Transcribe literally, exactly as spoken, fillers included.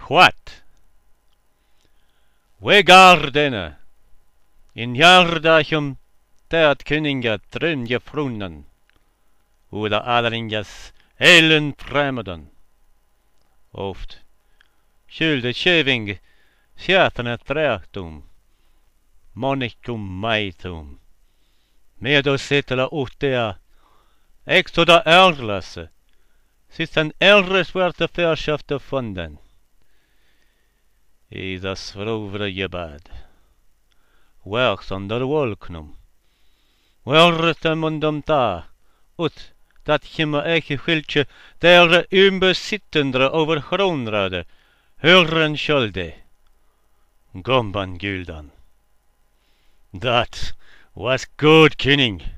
What? We gardene, in jardachum dat kuninga trunje frunnen, uda adringas elen fremeden. Oft, schulde tjöving, sjätene träktum, monicum maitum, medo sittela utea, exoda erlase, sisten elres werte verschafte funden. I das vrovre jebad, werks onder wolknum, werte mundum ta, ut dat himme eiche schildje der unbesittendre over gronrade, hören schulde, gomban guldan. Dat was good, King.